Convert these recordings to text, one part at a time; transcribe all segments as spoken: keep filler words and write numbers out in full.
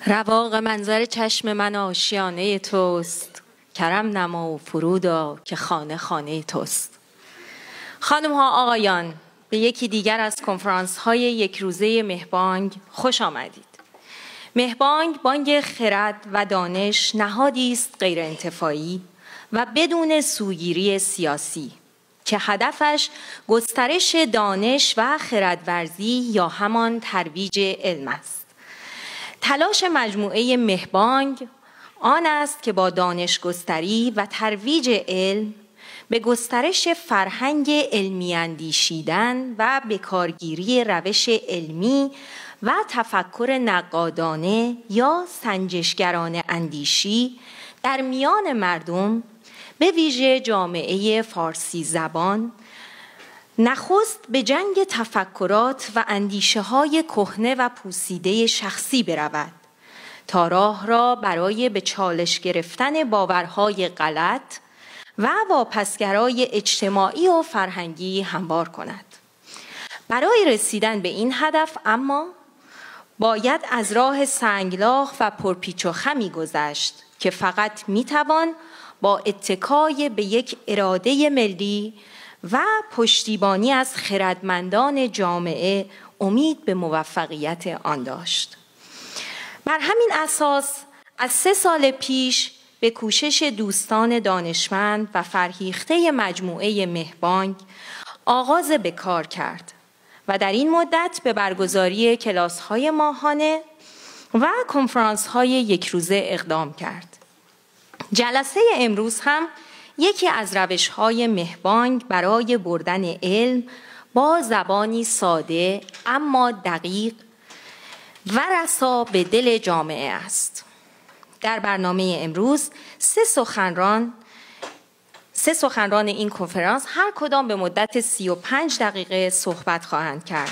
رواق منظر چشم من آشیانه توست، کرم نما و فرودا که خانه خانه توست. خانم ها آقایان، به یکی دیگر از کنفرانس های یک روزه مهبانگ خوش آمدید. مهبانگ بانگ خرد و دانش نهادی است غیر انتفاعی و بدون سوگیری سیاسی که هدفش گسترش دانش و خردورزی یا همان ترویج علم است. تلاش مجموعه مهبانگ آن است که با دانش گستری و ترویج علم به گسترش فرهنگ علمی اندیشیدن و به کارگیری روش علمی و تفکر نقادانه یا سنجشگرانه اندیشی در میان مردم، به ویژه جامعه فارسی زبان، نخست به جنگ تفکرات و اندیشه های کهنه و پوسیده شخصی برود تا راه را برای به چالش گرفتن باورهای غلط و واپسگرای اجتماعی و فرهنگی هموار کند. برای رسیدن به این هدف اما باید از راه سنگلاخ و پرپیچ و خمی گذشت که فقط میتوان با اتکای به یک اراده ملی و پشتیبانی از خردمندان جامعه امید به موفقیت آن داشت. بر همین اساس از سه سال پیش به کوشش دوستان دانشمند و فرهیخته مجموعه مهبانگ آغاز به کار کرد و در این مدت به برگزاری کلاس‌های ماهانه و کنفرانس‌های یک روزه اقدام کرد. جلسه امروز هم یکی از روش‌های مهبانگ برای بردن علم با زبانی ساده اما دقیق و رسا به دل جامعه است. در برنامه امروز سه سخنران سه سخنران این کنفرانس هر کدام به مدت سی و پنج دقیقه صحبت خواهند کرد.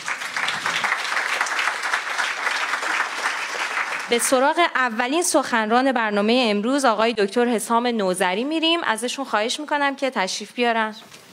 به سراغ اولین سخنران برنامه امروز آقای دکتر حسام نوذری میریم. ازشون خواهش میکنم که تشریف بیارن.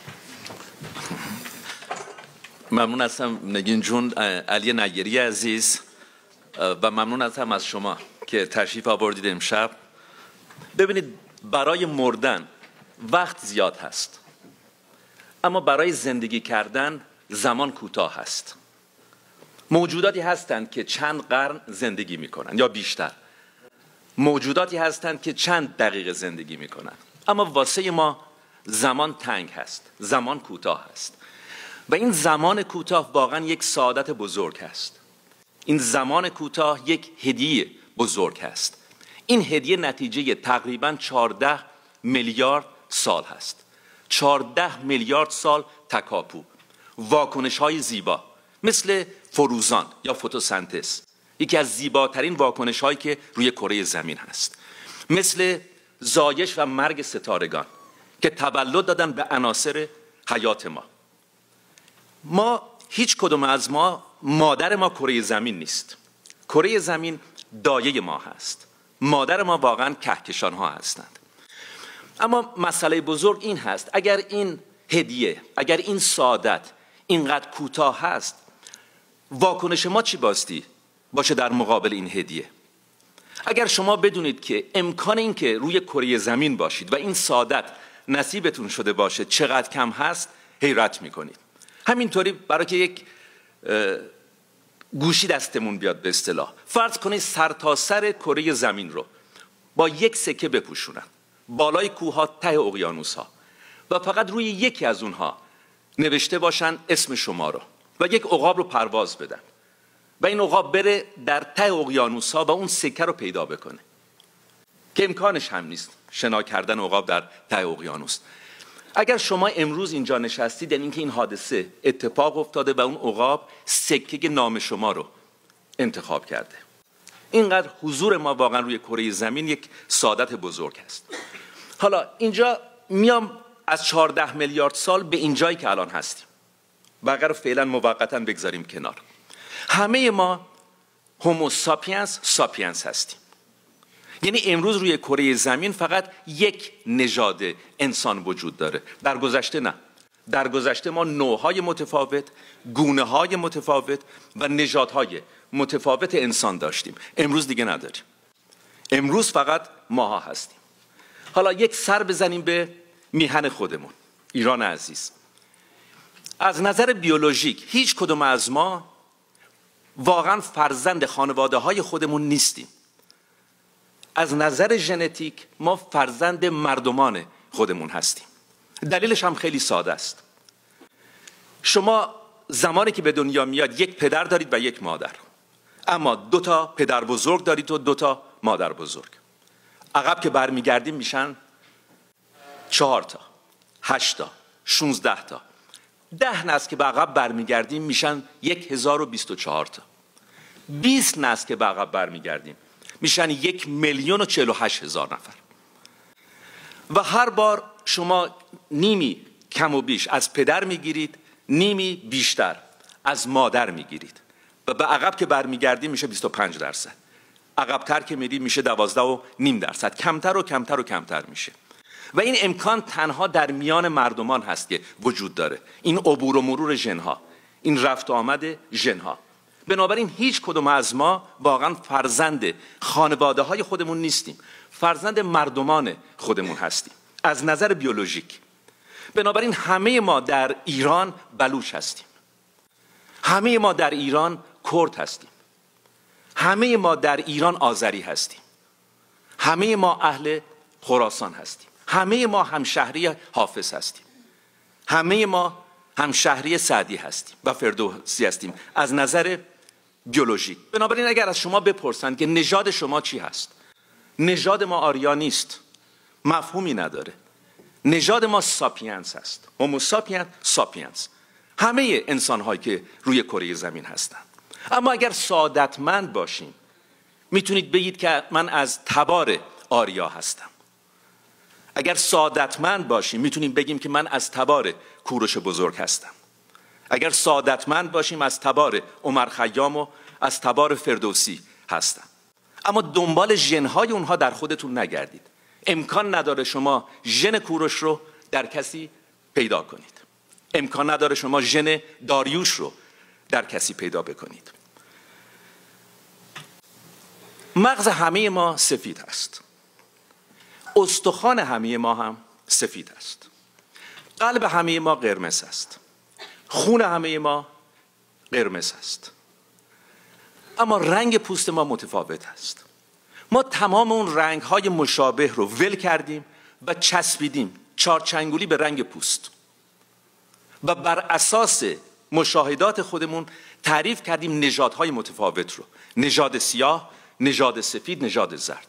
ممنون هستم نگین جون، علی نیری عزیز، و ممنون هستم از شما که تشریف آوردید امشب. ببینید، برای مردن وقت زیاد هست، اما برای زندگی کردن زمان کوتاه هست. موجوداتی هستند که چند قرن زندگی میکنن یا بیشتر، موجوداتی هستند که چند دقیقه زندگی میکنن، اما واسه ما زمان تنگ هست، زمان کوتاه هست و این زمان کوتاه واقعا یک سعادت بزرگ هست. این زمان کوتاه یک هدیه بزرگ هست. این هدیه نتیجه تقریباً چهارده میلیارد سال هست. چهارده میلیارد سال تکاپو، واکنش های زیبا مثل فروزان یا فتوسنتز، یکی از زیباترین واکنش هایی که روی کره زمین هست، مثل زایش و مرگ ستارگان که تولد دادن به عناصر حیات ما. ما هیچ کدوم از ما، مادر ما کره زمین نیست. کره زمین دایه ما هست. مادر ما واقعا کهکشان ها هستند. اما مسئله بزرگ این هست، اگر این هدیه، اگر این سعادت اینقدر کوتاه هست، واکنش ما چی باستی باشه در مقابل این هدیه؟ اگر شما بدونید که امکان این که روی کره زمین باشید و این سعادت نصیبتون شده باشه چقدر کم هست، حیرت میکنید. همینطوری برای که یک گوشی دستمون بیاد به اصطلاح، فرض کنید سر تا سر کره زمین رو با یک سکه بپوشونن، بالای کوه‌ها، ته اقیانوس‌ها، و فقط روی یکی از اونها نوشته باشن اسم شما رو و یک عقاب رو پرواز بدن و این عقاب بره در ته اقیانوس‌ها و اون سکه رو پیدا بکنه که امکانش هم نیست شنا کردن عقاب در ته اقیانوس. اگر شما امروز اینجا نشستید، یعنی اینکه این حادثه اتفاق افتاده و اون عقاب سکه نام شما رو انتخاب کرده. اینقدر حضور ما واقعا روی کره زمین یک سعادت بزرگ هست. حالا اینجا میام از چهارده میلیارد سال به اینجایی که الان هستیم، بقیه رو فعلا موقتا بگذاریم کنار. همه ما هومو ساپینس ساپینس هستیم. یعنی امروز روی کره زمین فقط یک نژاد انسان وجود داره. در گذشته نه. در گذشته ما نوع‌های متفاوت، گونه‌های متفاوت و نژادهای متفاوت انسان داشتیم. امروز دیگه نداریم. امروز فقط ماها هستیم. حالا یک سر بزنیم به میهن خودمون، ایران عزیز. از نظر بیولوژیک هیچ کدوم از ما واقعا فرزند خانواده های خودمون نیستیم. از نظر ژنتیک ما فرزند مردمان خودمون هستیم. دلیلش هم خیلی ساده است. شما زمانی که به دنیا میاد یک پدر دارید و یک مادر، اما دو تا پدر بزرگ دارید و دو تا مادر بزرگ. عقب که برمیگردیم میشن چهار تا، هشت تا، شونزده تا. ده نسل که به عقب برمیگردیم میشن یک هزار و بیست و چهار تا. بیست نسل که به عقب برمیگردیم میشن یک میلیون و چهل و هشت هزار نفر. و هر بار شما نیمی کم و بیش از پدر میگیرید، نیمی بیشتر از مادر میگیرید و به عقب که برمیگردیم میشه بیست و پنج درصد. عقبتر که میریم میشه دوازده و نیم درصد. کمتر و کمتر و کمتر میشه. و این امکان تنها در میان مردمان هست که وجود داره. این عبور و مرور ژن‌ها، این رفت و آمد ژن‌ها. بنابراین هیچ کدوم از ما واقعا فرزند خانواده های خودمون نیستیم. فرزند مردمان خودمون هستیم از نظر بیولوژیک. بنابراین همه ما در ایران بلوچ هستیم. همه ما در ایران کرد هستیم. همه ما در ایران آذری هستیم. همه ما اهل خراسان هستیم. همه ما همشهری حافظ هستیم. همه ما همشهری سعدی هستیم و فردوسی هستیم از نظر بیولوژیک. بنابراین اگر از شما بپرسند که نژاد شما چی هست، نژاد ما آریا نیست، مفهومی نداره. نژاد ما ساپینس هست. هومو ساپین ساپینس. همه انسان هایی که روی کره زمین هستند. اما اگر سعادتمند باشیم میتونید بگید که من از تبار آریا هستم. اگر سعادتمند باشیم میتونیم بگیم که من از تبار کوروش بزرگ هستم. اگر سعادتمند باشیم از تبار عمر خیام و از تبار فردوسی هستم. اما دنبال ژن‌های اونها در خودتون نگردید. امکان نداره شما ژن کوروش رو در کسی پیدا کنید. امکان نداره شما ژن داریوش رو در کسی پیدا بکنید. مغز همه ما سفید است. استخوان همه ما هم سفید است. قلب همه ما قرمز است. خون همه ما قرمز است. اما رنگ پوست ما متفاوت است. ما تمام اون رنگ‌های مشابه رو ول کردیم و چسبیدیم چارچنگولی به رنگ پوست و بر اساس مشاهدات خودمون تعریف کردیم نژادهای متفاوت رو. نژاد سیاه، نژاد سفید، نژاد زرد.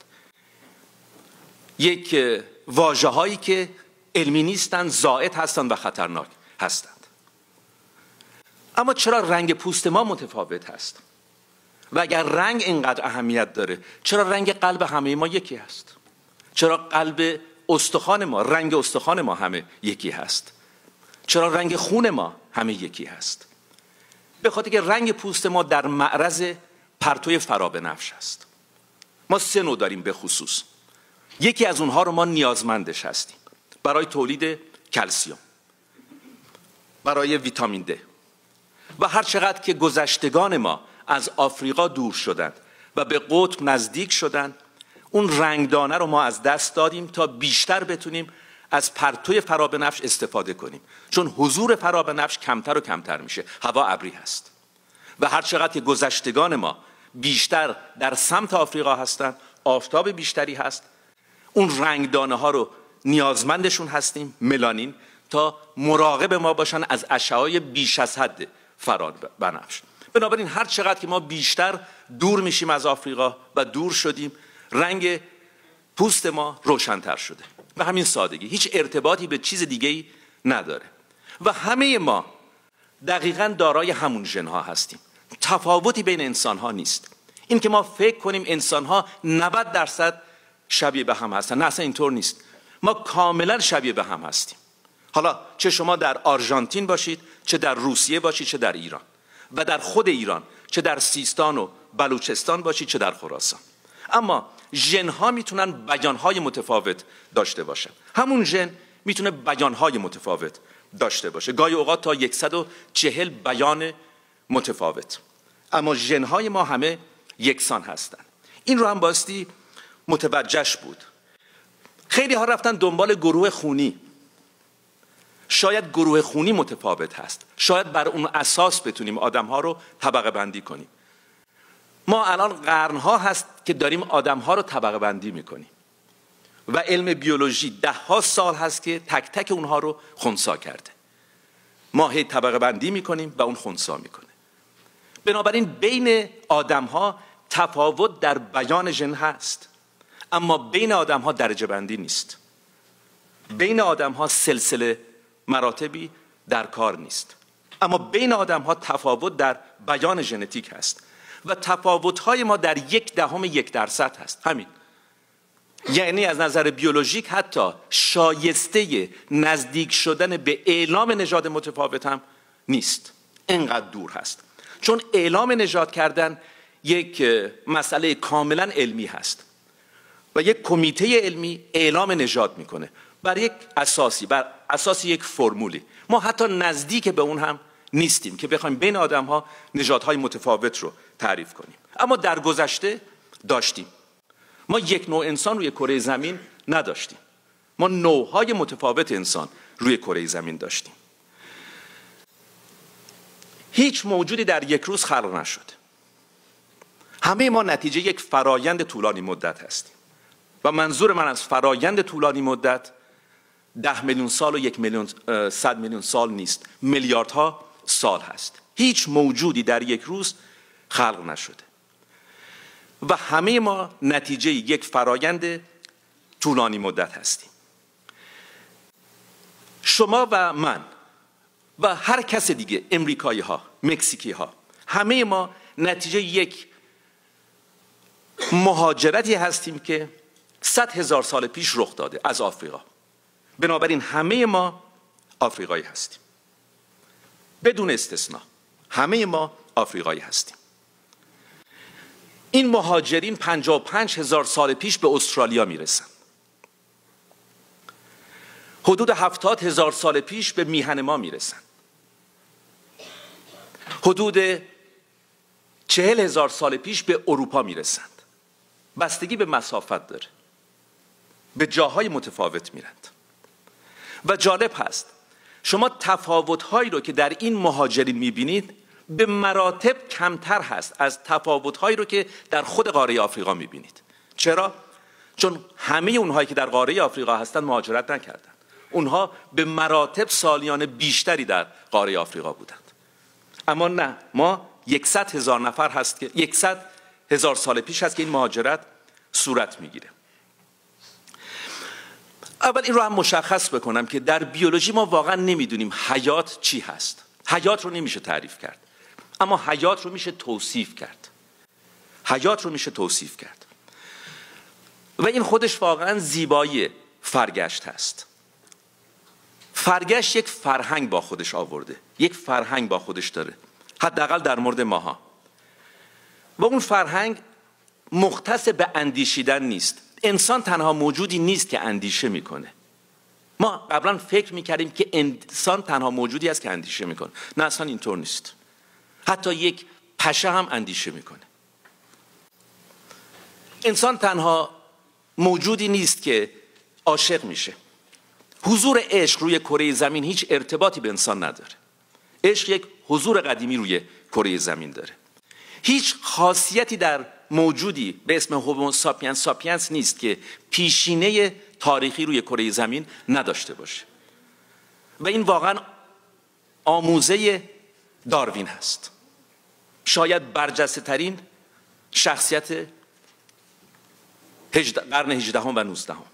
یک واژه‌هایی که علمی نیستن، زائد هستند و خطرناک هستند. اما چرا رنگ پوست ما متفاوت هست؟ و اگر رنگ اینقدر اهمیت داره، چرا رنگ قلب همه ما یکی هست؟ چرا قلب استخوان ما، رنگ استخوان ما همه یکی هست؟ چرا رنگ خون ما همه یکی هست؟ به خاطر که رنگ پوست ما در معرض پرتوی فرابنفش است. ما سه نوع داریم به خصوص. یکی از اونها رو ما نیازمندش هستیم برای تولید کلسیم، برای ویتامین د. و هر چقدر که گذشتگان ما از آفریقا دور شدند و به قطب نزدیک شدند، اون رنگدانه رو ما از دست دادیم تا بیشتر بتونیم از پرتوی فرابنفش استفاده کنیم. چون حضور فرابنفش کمتر و کمتر میشه، هوا ابری هست. و هر چقدر که گذشتگان ما بیشتر در سمت آفریقا هستند، آفتاب بیشتری هست، اون رنگدانه ها رو نیازمندشون هستیم، ملانین، تا مراقب ما باشن از اشعه‌های بیش از حد فرابنفش. بنابراین هر چقدر که ما بیشتر دور میشیم از آفریقا و دور شدیم، رنگ پوست ما روشن‌تر شده. به همین سادگی، هیچ ارتباطی به چیز دیگه‌ای نداره. و همه ما دقیقاً دارای همون ژن‌ها هستیم. تفاوتی بین انسان‌ها نیست. این که ما فکر کنیم انسان‌ها نود درصد شبیه به هم هستن، نه، اصلا اینطور نیست. ما کاملا شبیه به هم هستیم. حالا چه شما در آرژانتین باشید، چه در روسیه باشید، چه در ایران، و در خود ایران، چه در سیستان و بلوچستان باشید، چه در خراسان. اما ژن‌ها میتونن بیان‌های متفاوت داشته باشن. همون ژن میتونه بیان‌های متفاوت داشته باشه، گاهی اوقات تا صد و چهل بیان متفاوت. اما ژن‌های ما همه یکسان هستن. این رو هم باستی متوجهش بود. خیلی ها رفتن دنبال گروه خونی. شاید گروه خونی متفاوت هست، شاید بر اون اساس بتونیم آدم ها رو طبقه بندی کنیم. ما الان قرنها هست که داریم آدم ها رو طبقه بندی میکنیم و علم بیولوژی ده ها سال هست که تک تک اونها رو خنثی کرده. ما هی طبقه بندی میکنیم و اون خنثی میکنه. بنابراین بین آدم ها تفاوت در بیان ژن هست، اما بین آدم ها درجه بندی نیست. بین آدم ها سلسله مراتبی در کار نیست، اما بین آدم ها تفاوت در بیان ژنتیک هست و تفاوت های ما در یک دهم یک درصد هست. همین یعنی از نظر بیولوژیک حتی شایسته نزدیک شدن به اعلام نژاد متفاوت هم نیست، اینقدر دور هست. چون اعلام نژاد کردن یک مسئله کاملا علمی هست و یک کمیته علمی اعلام نژاد میکنه بر یک اساسی، بر اساس یک فرمولی. ما حتی نزدیک به اون هم نیستیم که بخوایم بین آدم ها نژادهای متفاوت رو تعریف کنیم، اما در گذشته داشتیم. ما یک نوع انسان روی کره زمین نداشتیم، ما نوعهای متفاوت انسان روی کره زمین داشتیم. هیچ موجودی در یک روز خلق نشد. همه ما نتیجه یک فرایند طولانی مدت هستیم و منظور من از فرایند طولانی مدت ده میلیون سال و یک میلیون صد میلیون سال نیست، میلیاردها سال هست. هیچ موجودی در یک روز خلق نشده و همه ما نتیجه یک فرایند طولانی مدت هستیم. شما و من و هر کس دیگه، امریکایی ها، مکزیکی ها، همه ما نتیجه یک مهاجرتی هستیم که صد هزار سال پیش رخ داده از آفریقا. بنابراین همه ما آفریقایی هستیم، بدون استثنا همه ما آفریقایی هستیم. این مهاجرین پنجاه و پنج هزار سال پیش به استرالیا میرسن. حدود هفتاد هزار سال پیش به میهن ما میرسن. حدود چهل هزار سال پیش به اروپا میرسند. بستگی به مسافت داره، به جاهای متفاوت میرند. و جالب هست شما تفاوت‌هایی رو که در این مهاجرین میبینید به مراتب کمتر هست از تفاوت‌هایی رو که در خود قاره آفریقا میبینید. چرا؟ چون همه اونهایی که در قاره آفریقا هستند مهاجرت نکردند. اونها به مراتب سالیان بیشتری در قاره آفریقا بودند. اما نه، ما یکصد هزار نفر هست که یکصد هزار سال پیش هست که این مهاجرت صورت میگیره. اول این رو هم مشخص بکنم که در بیولوژی ما واقعا نمیدونیم حیات چی هست. حیات رو نمیشه تعریف کرد، اما حیات رو میشه توصیف کرد. حیات رو میشه توصیف کرد و این خودش واقعا زیبایی فرگشت هست. فرگشت یک فرهنگ با خودش آورده، یک فرهنگ با خودش داره، حداقل در مورد ماها. و اون فرهنگ مختص به اندیشیدن نیست. انسان تنها موجودی نیست که اندیشه میکنه. ما قبلا فکر میکردیم که انسان تنها موجودی است که اندیشه میکنه. نه، اصلا اینطور نیست. حتی یک پشه هم اندیشه میکنه. انسان تنها موجودی نیست که عاشق میشه. حضور عشق روی کره زمین هیچ ارتباطی به انسان نداره. عشق یک حضور قدیمی روی کره زمین داره. هیچ خاصیتی در موجودی به اسم هومو ساپینس ساپینس نیست که پیشینه تاریخی روی کره زمین نداشته باشه. و این واقعا آموزه داروین هست. شاید برجسته ترین شخصیت قرن هجدهم و نوزدهم.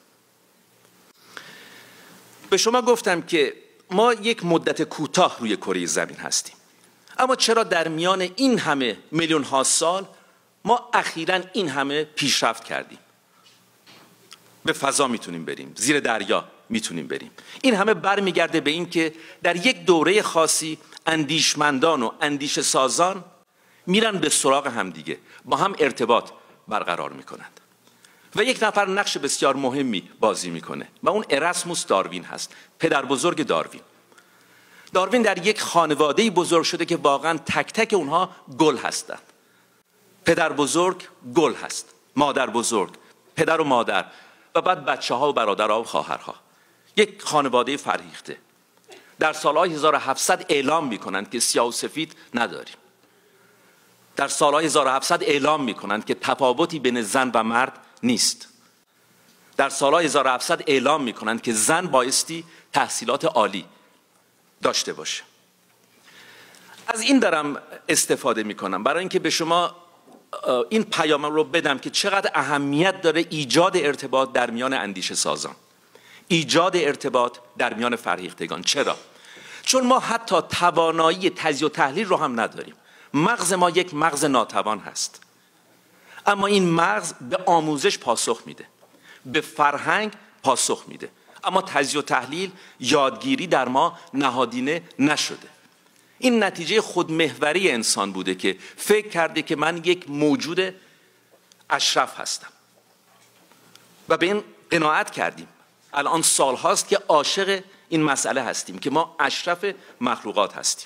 به شما گفتم که ما یک مدت کوتاه روی کره زمین هستیم، اما چرا در میان این همه میلیون ها سال ما اخیراً این همه پیشرفت کردیم؟ به فضا میتونیم بریم، زیر دریا میتونیم بریم. این همه برمیگرده به این که در یک دوره خاصی اندیشمندان و اندیشه سازان میرن به سراغ همدیگه، با هم ارتباط برقرار میکنند و یک نفر نقش بسیار مهمی بازی میکنه و اون اراسموس داروین هست، پدر بزرگ داروین. داروین در یک خانواده‌ای بزرگ شده که واقعا تک تک اونها گل هستند. پدر بزرگ گل هست، مادر بزرگ پدر و مادر و بعد بچه ها و برادرها و خواهرها. یک خانواده فرهیخته. در سالهای هزار و هفتصد اعلام میکنند که سیاه و سفید نداریم. در سالهای هزار و هفتصد اعلام میکنند که تفاوتی بین زن و مرد نیست. در سالهای هزار و هفتصد اعلام میکنند که زن بایستی تحصیلات عالی داشته باشه. از این دارم استفاده میکنم برای اینکه به شما این پیام رو بدم که چقدر اهمیت داره ایجاد ارتباط در میان اندیشه سازان، ایجاد ارتباط در میان فرهیختگان. چرا؟ چون ما حتی توانایی تجزیه و تحلیل رو هم نداریم. مغز ما یک مغز ناتوان هست، اما این مغز به آموزش پاسخ میده، به فرهنگ پاسخ میده، اما تجزیه و تحلیل یادگیری در ما نهادینه نشده. این نتیجه خودمحوری انسان بوده که فکر کرده که من یک موجود اشرف هستم و به این قناعت کردیم. الان سال هاست که عاشق این مسئله هستیم که ما اشرف مخلوقات هستیم.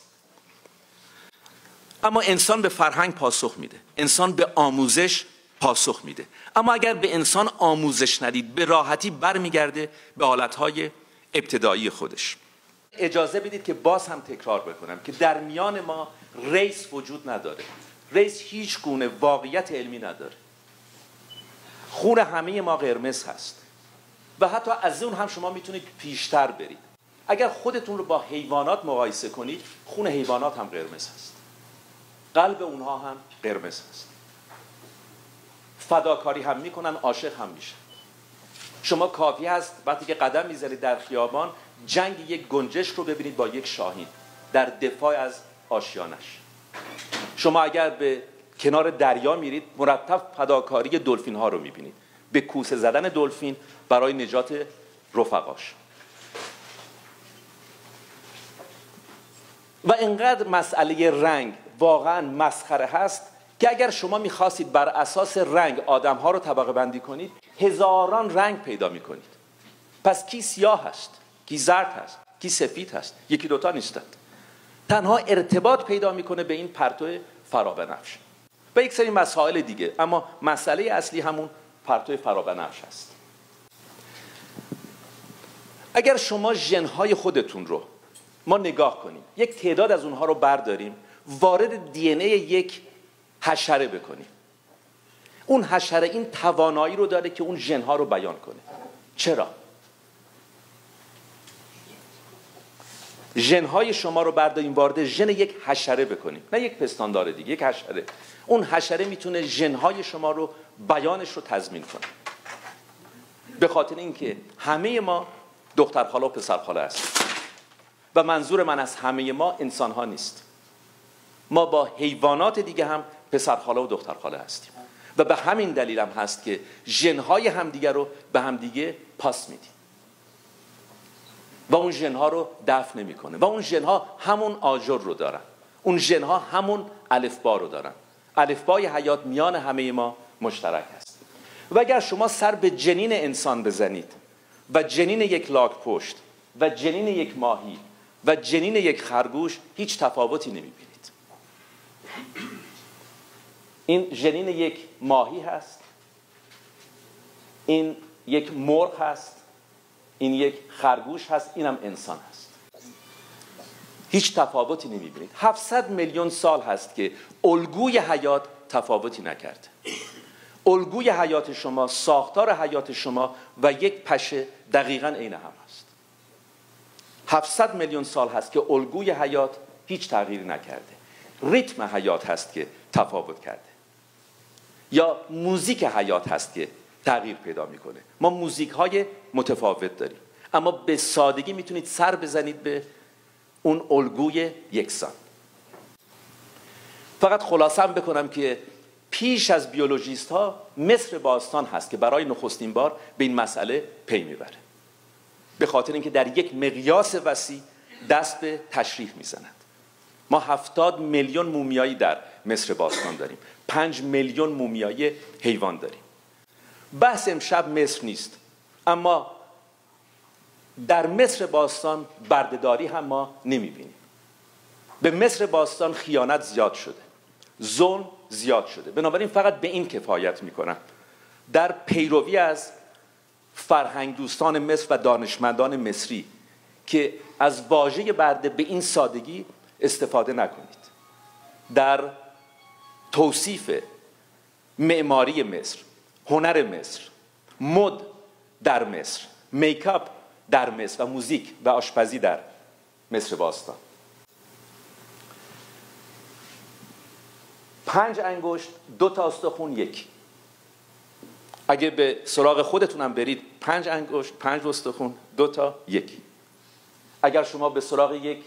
اما انسان به فرهنگ پاسخ میده، انسان به آموزش پاسخ میده. اما اگر به انسان آموزش ندید به راحتی برمیگرده به حالتهای ابتدایی خودش. اجازه بدید که باز هم تکرار بکنم که در میان ما ریس وجود نداره. ریس هیچ گونه واقعیت علمی نداره. خون همه ما قرمز هست و حتی از اون هم شما میتونید پیشتر برید. اگر خودتون رو با حیوانات مقایسه کنید، خون حیوانات هم قرمز هست، قلب اونها هم قرمز هست، فداکاری هم میکنن، عاشق هم میشن. شما کافی هست وقتی که قدم میذارید در خیابان جنگ یک گنجشک رو ببینید با یک شاهین در دفاع از آشیانش. شما اگر به کنار دریا میرید مرتب فداکاری دلفین ها رو میبینید، به کوسه زدن دلفین برای نجات رفقاش. و اینقدر مسئله رنگ واقعا مسخره هست که اگر شما میخواستید بر اساس رنگ آدم ها رو طبقه بندی کنید هزاران رنگ پیدا میکنید. پس کی سیاه هست، کی زرد هست، کی سفید هست؟ یکی دوتا نیستند. تنها ارتباط پیدا میکنه به این پرتو فرابنفش و یک سری مسائل دیگه، اما مسئله اصلی همون پرتو فرابنفش هست. اگر شما ژن‌های خودتون رو ما نگاه کنیم، یک تعداد از اونها رو برداریم وارد دی ان ای یک حشره بکنیم، اون حشره این توانایی رو داره که اون ژن‌ها رو بیان کنه. چرا؟ ژن‌های شما رو برداریم وارد ژن یک حشره بکنیم، نه یک پستاندار دیگه، یک حشره. اون حشره میتونه ژن‌های شما رو بیانش رو تضمین کنه. به خاطر اینکه همه ما دخترخاله و پسرخاله هستیم و منظور من از همه ما انسان‌ها نیست. ما با حیوانات دیگه هم پسرخاله و دخترخاله هستیم و به همین دلیل هم هست که ژن‌های همدیگه رو به همدیگه پاس میدیم و اون ژن‌ها رو دفع نمی‌کنه و اون ژن‌ها همون آجر رو دارن، اون ژن‌ها همون الفبا رو دارن. الفبای حیات میان همه ما مشترک است. و اگر شما سر به جنین انسان بزنید و جنین یک لاک‌پشت و جنین یک ماهی و جنین یک خرگوش هیچ تفاوتی نمی‌بینید. این جنین یک ماهی هست، این یک مرغ هست، این یک خرگوش هست، اینم انسان هست. هیچ تفاوتی نمی‌بینید. هفتصد میلیون سال هست که الگوی حیات تفاوتی نکرده. الگوی حیات شما، ساختار حیات شما و یک پشه دقیقاً عین هم هست. هفتصد میلیون سال هست که الگوی حیات هیچ تغییری نکرده. ریتم حیات هست که تفاوت کرده. یا موزیک حیات هست که تغییر پیدا میکنه. ما موزیک های متفاوت داریم، اما به سادگی میتونید سر بزنید به اون الگوی یکسان. فقط خلاصه بکنم که پیش از بیولوژیست ها مصر باستان هست که برای نخستین بار به این مسئله پی میبره، به خاطر اینکه در یک مقیاس وسیع دست به تشریح میزنند. ما هفتاد میلیون مومیایی در مصر باستان داریم، پنج میلیون مومیایی حیوان داریم. بحث امشب مصر نیست، اما در مصر باستان بردهداری هم ما نمیبینیم. به مصر باستان خیانت زیاد شده، ظلم زیاد شده. بنابراین فقط به این کفایت میکنم در پیروی از فرهنگ دوستان مصر و دانشمندان مصری که از واژه برده به این سادگی استفاده نکنید. در توصیف معماری مصر، هنر مصر، مد در مصر، میکاپ در مصر و موزیک و آشپزی در مصر باستان. پنج انگشت، دو تا استخون، یک. اگه به سراغ خودتونم برید، پنج انگشت، پنج استخون، دو تا، یک. اگر شما به سراغ یک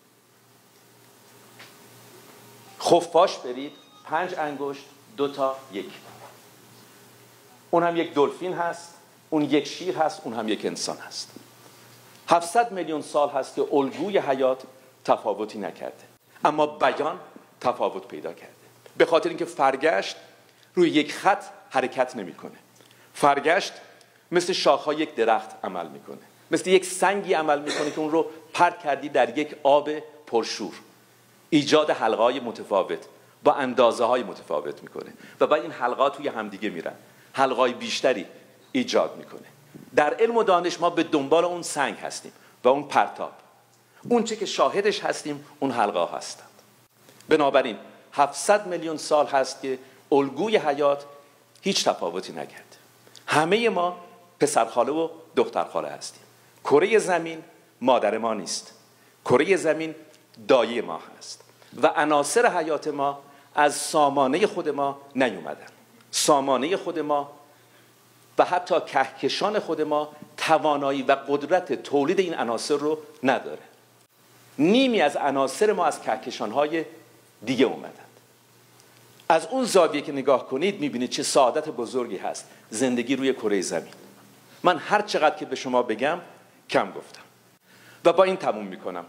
خفاش برید، پنج انگشت، دو تا، یک. اون هم یک دلفین هست، اون یک شیر هست، اون هم یک انسان هست. هفتصد میلیون سال هست که الگوی حیات تفاوتی نکرده، اما بیان تفاوت پیدا کرده. به خاطر اینکه فرگشت روی یک خط حرکت نمیکنه. فرگشت مثل شاخهای یک درخت عمل میکنه، مثل یک سنگی عمل میکنه که اون رو پرت کردی در یک آب پرشور. ایجاد حلقه‌های متفاوت با اندازه‌های متفاوت میکنه و بعد این حلقه‌ها توی همدیگه میرن، حلقه‌های بیشتری ایجاد میکنه. در علم و دانش ما به دنبال اون سنگ هستیم و اون پرتاب. اون چه که شاهدش هستیم اون حلقه‌ها هستند. بنابراین هفتصد میلیون سال هست که الگوی حیات هیچ تفاوتی نکرده. همه ما پسرخاله و دخترخاله هستیم. کره زمین مادر ما نیست، کره زمین دایه ما هست و عناصر حیات ما از سامانه خود ما نیومدن. سامانه خود ما و حتی کهکشان خود ما توانایی و قدرت تولید این عناصر رو نداره. نیمی از عناصر ما از کهکشان‌های دیگه اومدند. از اون زاویه که نگاه کنید میبینید چه سعادت بزرگی هست زندگی روی کره زمین. من هر چقدر که به شما بگم کم گفتم و با این تموم میکنم.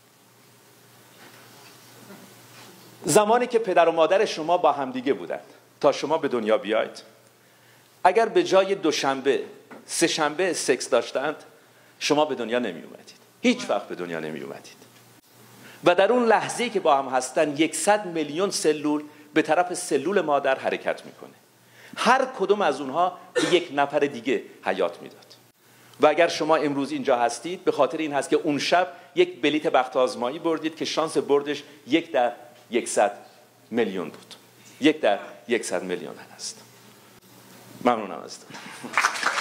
زمانی که پدر و مادر شما با همدیگه بودند تا شما به دنیا بیاید، اگر به جای دوشنبه سه شنبه سکس داشتند، شما به دنیا نمی اومدید. هیچ وقت به دنیا نمی اومدید. و در اون لحظه‌ای که با هم هستن یکصد میلیون سلول به طرف سلول مادر حرکت میکنه. هر کدوم از اونها به یک نفر دیگه حیات میداد. و اگر شما امروز اینجا هستید به خاطر این هست که اون شب یک بلیت بخت آزمایی بردید که شانس بردش یک در یکصد میلیون بود. یک در یکصد میلیون هست. ممنونم ازتون.